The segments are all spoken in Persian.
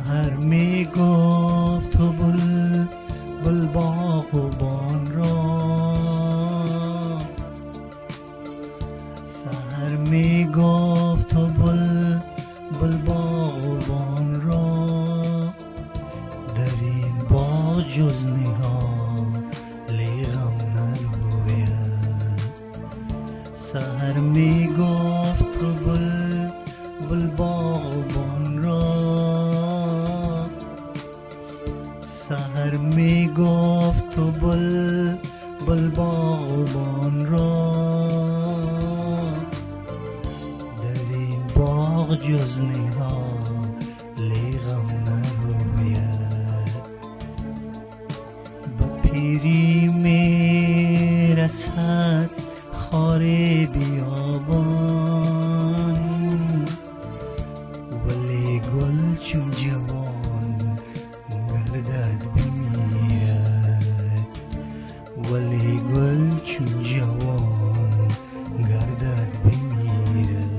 سحر می گفت تو بل باغبان را، سحر می گفت تو بل باغبان را، در این باغ جز نهال غم نروید. سحر می گفت تو بل باغبان را، سحر می گفت تو بل باغبان را، در این باغ جز نهال غم نروید. به پیری می رسد خار بیابان، ولی گل چون جوان گردد بمیرد، ولی گل چون جوان گردد بمیرد.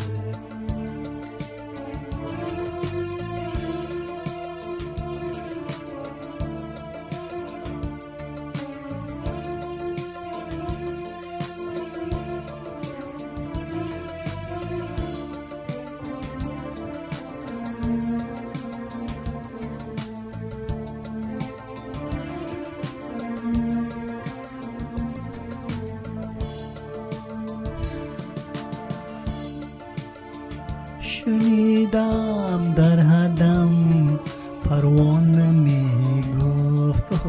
شنیدم در هدم پروانه می گفت،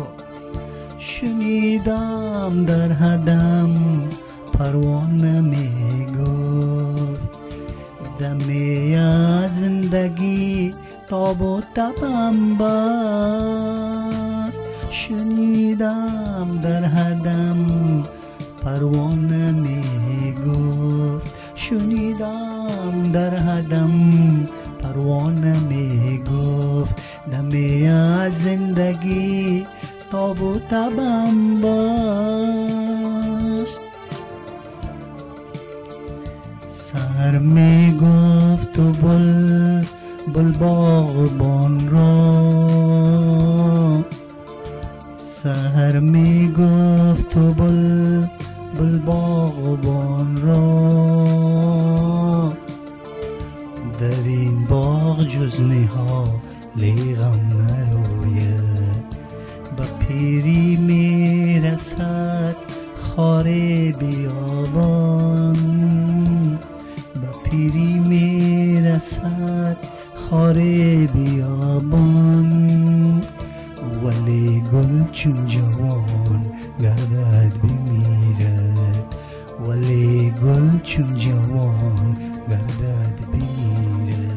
شنیدم در هدم پروانه می گفت، دمی از زندگی تاب و تبم بر. شنیدم در هدم پروانه می گفت، شنیدم در هدم پروانه می گفت، دمی از زندگی تاب و تبم باش. سحر می گفت تو بل باغبان را، سحر می گفت تو بل باغبان را، در این باغ جز نهال غم نروید. به پیری می رسد خار بیابان، به پیری می رسد خار بیابان، ولی گل چون جوان گردد بمیرد، ولی گل چون جوان گردد بمیرد.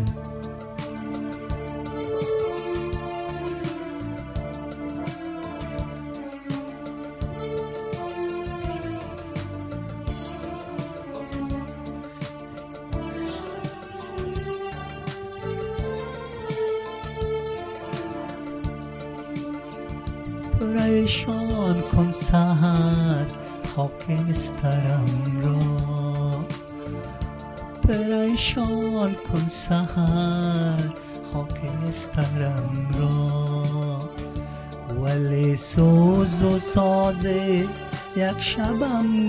پریشان کن سحر خاکسترم را، پریشان کن سحر خاکسترم را، ولی سوز و ساز یک شبم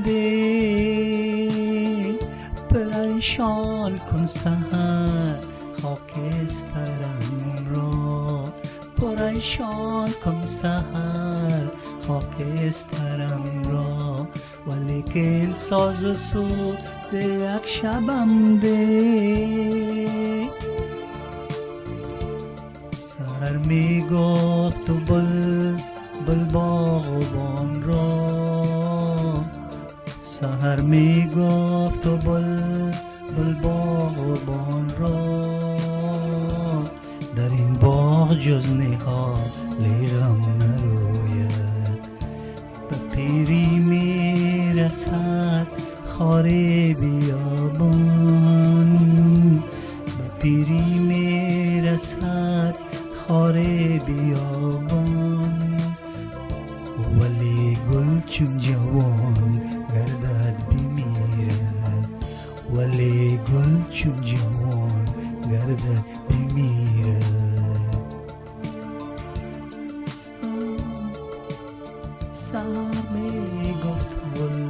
ده. پریشان کن سحر خاکسترم را، پریشان کن سحر خاکسترم را، ولیکن ساز و سوز یک شبم ده. سحر می گفت تو بل باغبان را، سحر می گفت تو بل باغبان را، در این باغ جز نهال غم نروید. به پیری می رسد خار بیابان، به پیری می رسد خار بیابان، ولی گل چون جوان گردد بمیرد، ولی گل چون جوان گردد بمیرد. سامی گفت